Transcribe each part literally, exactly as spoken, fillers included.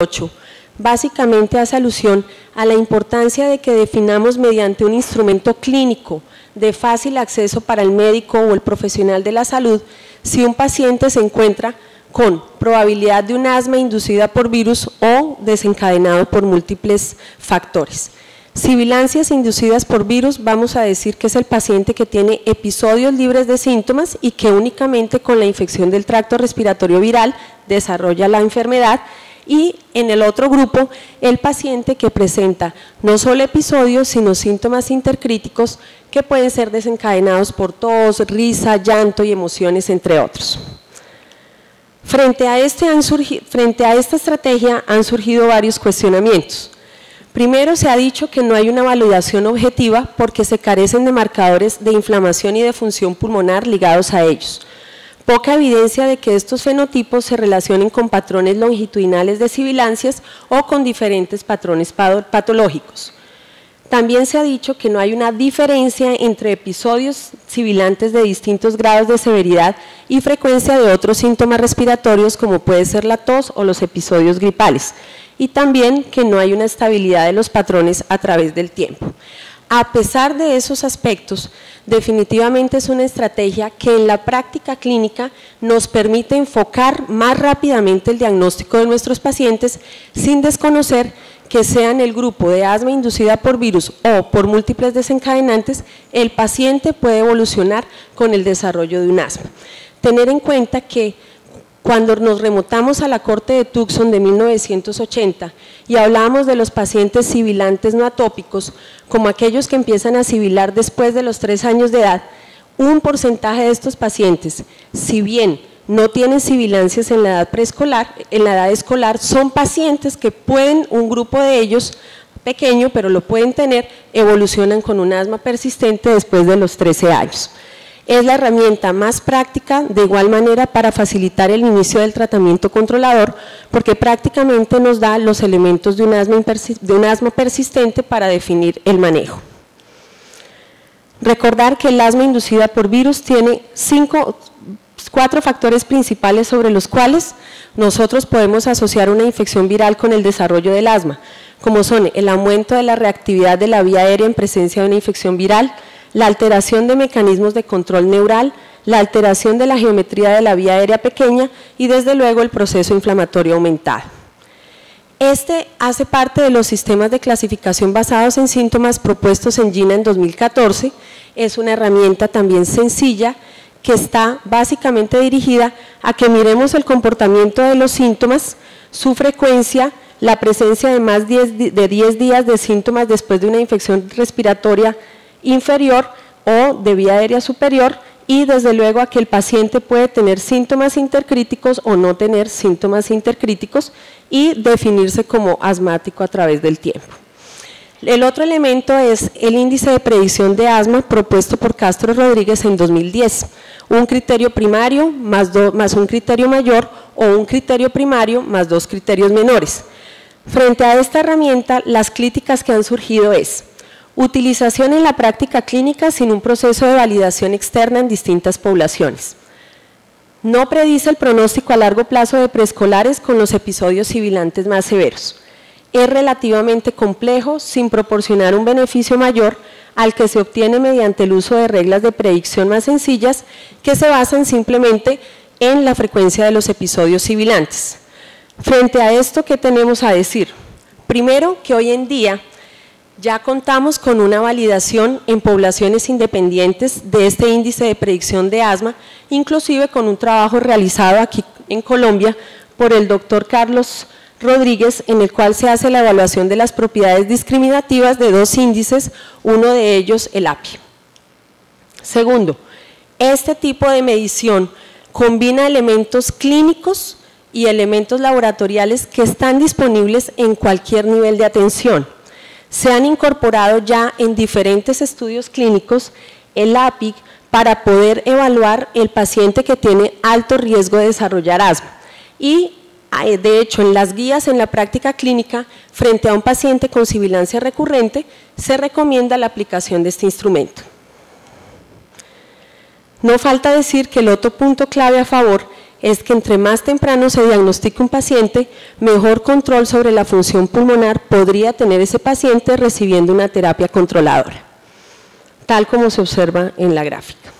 ocho básicamente hace alusión a la importancia de que definamos mediante un instrumento clínico de fácil acceso para el médico o el profesional de la salud si un paciente se encuentra con probabilidad de un asma inducida por virus o desencadenado por múltiples factores. Sibilancias inducidas por virus, vamos a decir que es el paciente que tiene episodios libres de síntomas y que únicamente con la infección del tracto respiratorio viral desarrolla la enfermedad, y en el otro grupo, el paciente que presenta no solo episodios, sino síntomas intercríticos que pueden ser desencadenados por tos, risa, llanto y emociones, entre otros. Frente a, este han surgido, frente a esta estrategia han surgido varios cuestionamientos. Primero, se ha dicho que no hay una validación objetiva porque se carecen de marcadores de inflamación y de función pulmonar ligados a ellos. Poca evidencia de que estos fenotipos se relacionen con patrones longitudinales de sibilancias o con diferentes patrones patológicos. También se ha dicho que no hay una diferencia entre episodios sibilantes de distintos grados de severidad y frecuencia de otros síntomas respiratorios como puede ser la tos o los episodios gripales, y también que no hay una estabilidad de los patrones a través del tiempo. A pesar de esos aspectos, definitivamente es una estrategia que en la práctica clínica nos permite enfocar más rápidamente el diagnóstico de nuestros pacientes sin desconocer que sea en el grupo de asma inducida por virus o por múltiples desencadenantes, el paciente puede evolucionar con el desarrollo de un asma. Tener en cuenta que cuando nos remontamos a la corte de Tucson de mil novecientos ochenta y hablábamos de los pacientes sibilantes no atópicos, como aquellos que empiezan a sibilar después de los tres años de edad, un porcentaje de estos pacientes, si bien no tienen sibilancias en la edad preescolar, en la edad escolar, son pacientes que pueden, un grupo de ellos pequeño, pero lo pueden tener, evolucionan con un asma persistente después de los trece años. Es la herramienta más práctica, de igual manera, para facilitar el inicio del tratamiento controlador, porque prácticamente nos da los elementos de un asma, de un asma persistente para definir el manejo. Recordar que el asma inducida por virus tiene cinco, cuatro factores principales sobre los cuales nosotros podemos asociar una infección viral con el desarrollo del asma, como son el aumento de la reactividad de la vía aérea en presencia de una infección viral, la alteración de mecanismos de control neural, la alteración de la geometría de la vía aérea pequeña y desde luego el proceso inflamatorio aumentado. Este hace parte de los sistemas de clasificación basados en síntomas propuestos en GINA en dos mil catorce, es una herramienta también sencilla que está básicamente dirigida a que miremos el comportamiento de los síntomas, su frecuencia, la presencia de más de diez días de síntomas después de una infección respiratoria inferior o de vía aérea superior, y desde luego a que el paciente puede tener síntomas intercríticos o no tener síntomas intercríticos y definirse como asmático a través del tiempo. El otro elemento es el índice de predicción de asma propuesto por Castro Rodríguez en dos mil diez, un criterio primario más, do, más un criterio mayor o un criterio primario más dos criterios menores. Frente a esta herramienta, las críticas que han surgido es utilización en la práctica clínica sin un proceso de validación externa en distintas poblaciones. No predice el pronóstico a largo plazo de preescolares con los episodios sibilantes más severos. Es relativamente complejo sin proporcionar un beneficio mayor al que se obtiene mediante el uso de reglas de predicción más sencillas que se basan simplemente en la frecuencia de los episodios sibilantes. Frente a esto, ¿qué tenemos a decir? Primero, que hoy en día ya contamos con una validación en poblaciones independientes de este índice de predicción de asma, inclusive con un trabajo realizado aquí en Colombia por el doctor Carlos Rodríguez, en el cual se hace la evaluación de las propiedades discriminativas de dos índices, uno de ellos el A P I. Segundo, este tipo de medición combina elementos clínicos y elementos laboratoriales que están disponibles en cualquier nivel de atención. Se han incorporado ya en diferentes estudios clínicos el A P I para poder evaluar el paciente que tiene alto riesgo de desarrollar asma. Y de hecho, en las guías en la práctica clínica, frente a un paciente con sibilancia recurrente, se recomienda la aplicación de este instrumento. No falta decir que el otro punto clave a favor es que entre más temprano se diagnostique un paciente, mejor control sobre la función pulmonar podría tener ese paciente recibiendo una terapia controladora, tal como se observa en la gráfica.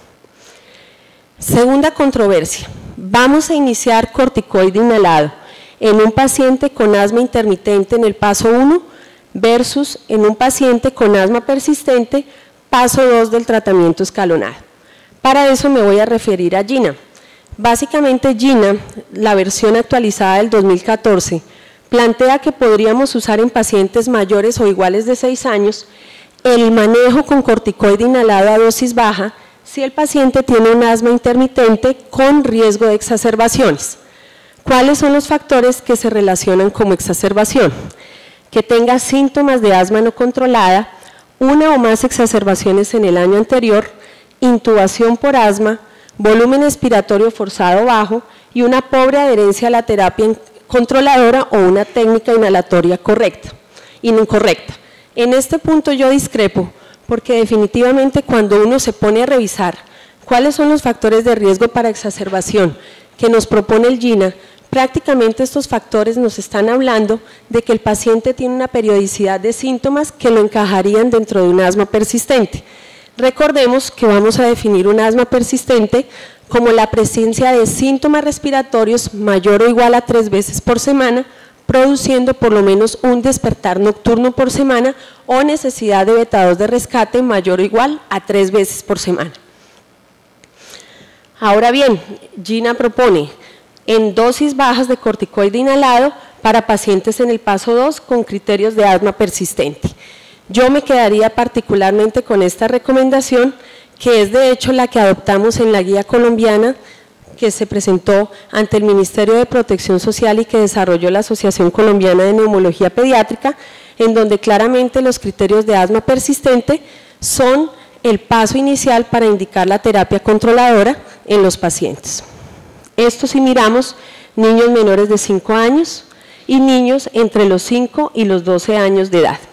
Segunda controversia, vamos a iniciar corticoide inhalado en un paciente con asma intermitente en el paso uno versus en un paciente con asma persistente, paso dos del tratamiento escalonado. Para eso me voy a referir a GINA. Básicamente GINA, la versión actualizada del dos mil catorce, plantea que podríamos usar en pacientes mayores o iguales de seis años el manejo con corticoide inhalado a dosis baja si el paciente tiene un asma intermitente con riesgo de exacerbaciones. ¿Cuáles son los factores que se relacionan como exacerbación? Que tenga síntomas de asma no controlada, una o más exacerbaciones en el año anterior, intubación por asma, volumen expiratorio forzado bajo y una pobre adherencia a la terapia controladora o una técnica inhalatoria correcta, incorrecta. En este punto yo discrepo porque definitivamente cuando uno se pone a revisar cuáles son los factores de riesgo para exacerbación que nos propone el GINA, prácticamente estos factores nos están hablando de que el paciente tiene una periodicidad de síntomas que lo encajarían dentro de un asma persistente. Recordemos que vamos a definir un asma persistente como la presencia de síntomas respiratorios mayor o igual a tres veces por semana, produciendo por lo menos un despertar nocturno por semana o necesidad de beta dos de rescate mayor o igual a tres veces por semana. Ahora bien, GINA propone en dosis bajas de corticoide inhalado para pacientes en el paso dos con criterios de asma persistente. Yo me quedaría particularmente con esta recomendación, que es de hecho la que adoptamos en la guía colombiana que se presentó ante el Ministerio de Protección Social y que desarrolló la Asociación Colombiana de Neumología Pediátrica, en donde claramente los criterios de asma persistente son el paso inicial para indicar la terapia controladora en los pacientes. Esto si miramos niños menores de cinco años y niños entre los cinco y los doce años de edad.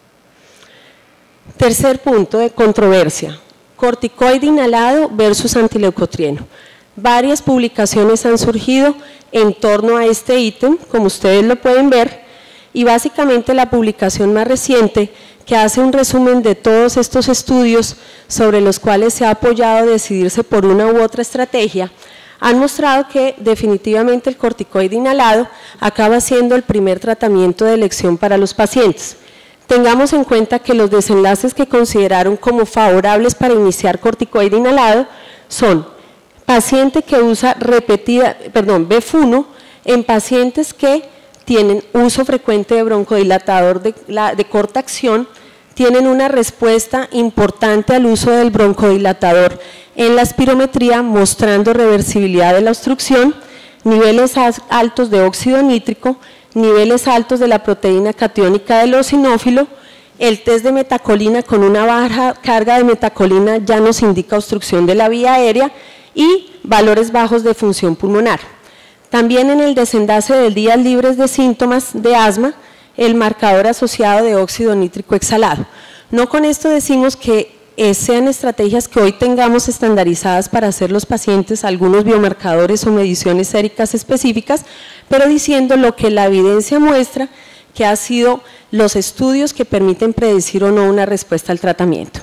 Tercer punto de controversia, corticoide inhalado versus antileucotrieno. Varias publicaciones han surgido en torno a este ítem, como ustedes lo pueden ver, y básicamente la publicación más reciente, que hace un resumen de todos estos estudios sobre los cuales se ha apoyado decidirse por una u otra estrategia, han mostrado que definitivamente el corticoide inhalado acaba siendo el primer tratamiento de elección para los pacientes. Tengamos en cuenta que los desenlaces que consideraron como favorables para iniciar corticoide inhalado son paciente que usa repetida, perdón, B F uno en pacientes que tienen uso frecuente de broncodilatador de, la, de corta acción, tienen una respuesta importante al uso del broncodilatador en la espirometría mostrando reversibilidad de la obstrucción, niveles altos de óxido nítrico, niveles altos de la proteína catiónica del eosinófilo, el test de metacolina con una baja carga de metacolina ya nos indica obstrucción de la vía aérea y valores bajos de función pulmonar. También en el desenlace de días libres de síntomas de asma, el marcador asociado de óxido nítrico exhalado. No con esto decimos que sean estrategias que hoy tengamos estandarizadas para hacer los pacientes algunos biomarcadores o mediciones séricas específicas, pero diciendo lo que la evidencia muestra que ha sido los estudios que permiten predecir o no una respuesta al tratamiento.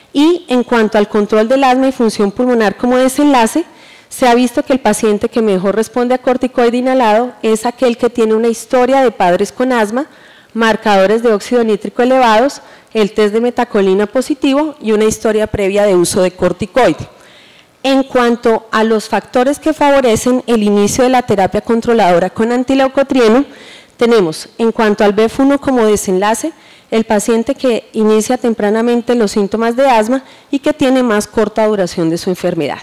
Y en cuanto al control del asma y función pulmonar como desenlace, se ha visto que el paciente que mejor responde a corticoide inhalado es aquel que tiene una historia de padres con asma, marcadores de óxido nítrico elevados, el test de metacolina positivo y una historia previa de uso de corticoide. En cuanto a los factores que favorecen el inicio de la terapia controladora con antileucotrieno, tenemos en cuanto al B F uno como desenlace, el paciente que inicia tempranamente los síntomas de asma y que tiene más corta duración de su enfermedad.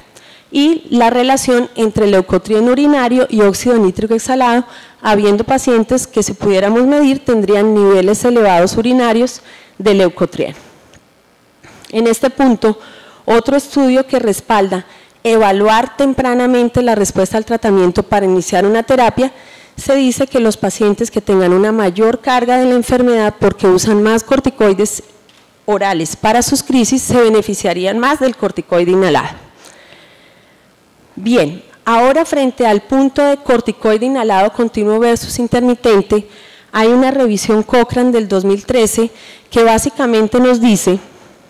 Y la relación entre leucotrieno urinario y óxido nítrico exhalado, habiendo pacientes que si pudiéramos medir tendrían niveles elevados urinarios de leucotrieno. En este punto, otro estudio que respalda evaluar tempranamente la respuesta al tratamiento para iniciar una terapia, se dice que los pacientes que tengan una mayor carga de la enfermedad porque usan más corticoides orales para sus crisis se beneficiarían más del corticoide inhalado. Bien, Ahora, frente al punto de corticoide inhalado continuo versus intermitente, hay una revisión Cochrane del dos mil trece que básicamente nos dice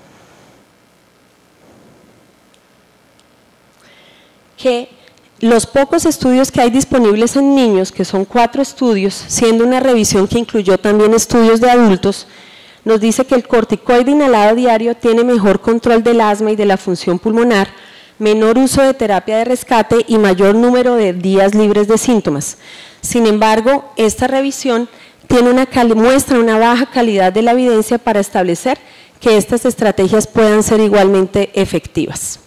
que los pocos estudios que hay disponibles en niños, que son cuatro estudios, siendo una revisión que incluyó también estudios de adultos, nos dice que el corticoide inhalado diario tiene mejor control del asma y de la función pulmonar, menor uso de terapia de rescate y mayor número de días libres de síntomas. Sin embargo, esta revisión tiene una muestra una baja calidad de la evidencia para establecer que estas estrategias puedan ser igualmente efectivas.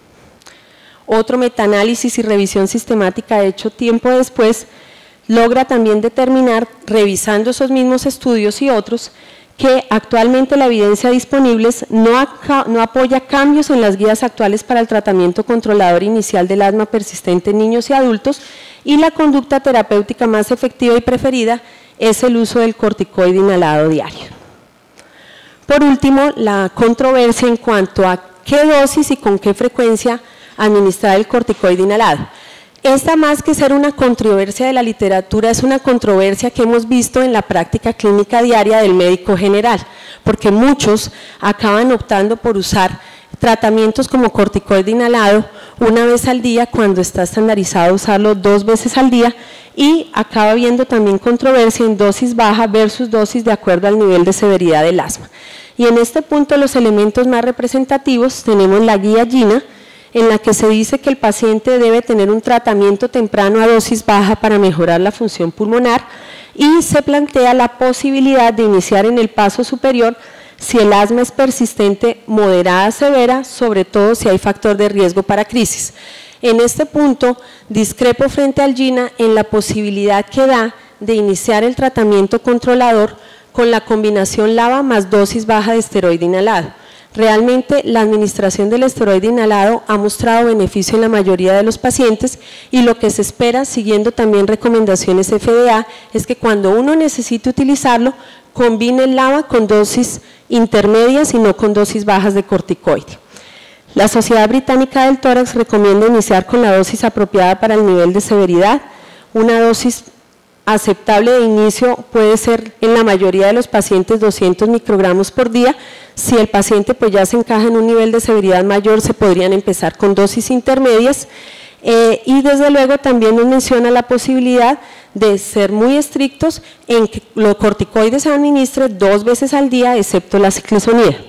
Otro metaanálisis y revisión sistemática hecho tiempo después logra también determinar, revisando esos mismos estudios y otros, que actualmente la evidencia disponible no, no apoya cambios en las guías actuales para el tratamiento controlador inicial del asma persistente en niños y adultos, y la conducta terapéutica más efectiva y preferida es el uso del corticoide inhalado diario. Por último, la controversia en cuanto a qué dosis y con qué frecuencia administrar el corticoide inhalado. Esta, más que ser una controversia de la literatura, es una controversia que hemos visto en la práctica clínica diaria del médico general, porque muchos acaban optando por usar tratamientos como corticoide inhalado una vez al día cuando está estandarizado usarlo dos veces al día, y acaba habiendo también controversia en dosis baja versus dosis de acuerdo al nivel de severidad del asma. Y en este punto los elementos más representativos tenemos la guía GINA, en la que se dice que el paciente debe tener un tratamiento temprano a dosis baja para mejorar la función pulmonar, y se plantea la posibilidad de iniciar en el paso superior si el asma es persistente, moderada, severa, sobre todo si hay factor de riesgo para crisis. En este punto, discrepo frente al GINA en la posibilidad que da de iniciar el tratamiento controlador con la combinación LABA más dosis baja de esteroide inhalado. Realmente la administración del esteroide inhalado ha mostrado beneficio en la mayoría de los pacientes, y lo que se espera, siguiendo también recomendaciones F D A, es que cuando uno necesite utilizarlo, combine el LABA con dosis intermedias y no con dosis bajas de corticoide. La Sociedad Británica del Tórax recomienda iniciar con la dosis apropiada para el nivel de severidad. Una dosis aceptable de inicio puede ser en la mayoría de los pacientes doscientos microgramos por día. Si el paciente pues ya se encaja en un nivel de severidad mayor, se podrían empezar con dosis intermedias, eh, y desde luego también nos menciona la posibilidad de ser muy estrictos en que los corticoides se administren dos veces al día, excepto la ciclizonida.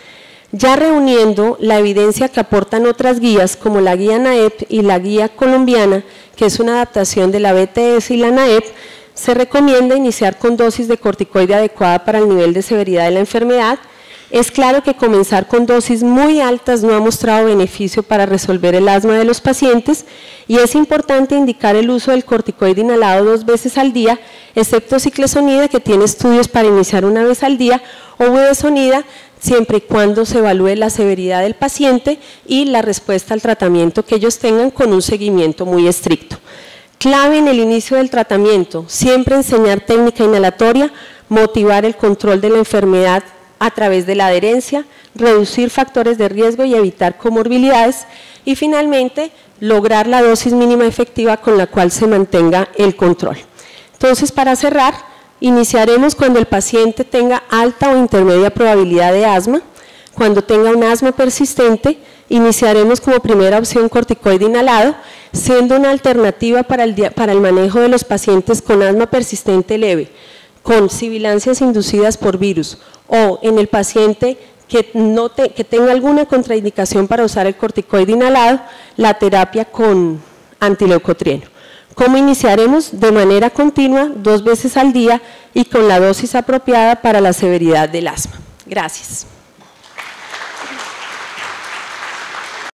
Ya reuniendo la evidencia que aportan otras guías como la guía NAEP y la guía colombiana, que es una adaptación de la B T S y la NAEP, se recomienda iniciar con dosis de corticoide adecuada para el nivel de severidad de la enfermedad. Es claro que comenzar con dosis muy altas no ha mostrado beneficio para resolver el asma de los pacientes, y es importante indicar el uso del corticoide inhalado dos veces al día, excepto ciclizonida, que tiene estudios para iniciar una vez al día, o budesonida, siempre y cuando se evalúe la severidad del paciente y la respuesta al tratamiento que ellos tengan, con un seguimiento muy estricto. Clave en el inicio del tratamiento, siempre enseñar técnica inhalatoria, motivar el control de la enfermedad a través de la adherencia, reducir factores de riesgo y evitar comorbilidades, y finalmente lograr la dosis mínima efectiva con la cual se mantenga el control. Entonces, para cerrar, iniciaremos cuando el paciente tenga alta o intermedia probabilidad de asma. Cuando tenga un asma persistente, iniciaremos como primera opción corticoide inhalado, siendo una alternativa para el, para el manejo de los pacientes con asma persistente leve, con sibilancias inducidas por virus, o en el paciente que, no te, que tenga alguna contraindicación para usar el corticoide inhalado, la terapia con antileucotrieno. ¿Cómo iniciaremos? De manera continua, dos veces al día, y con la dosis apropiada para la severidad del asma. Gracias.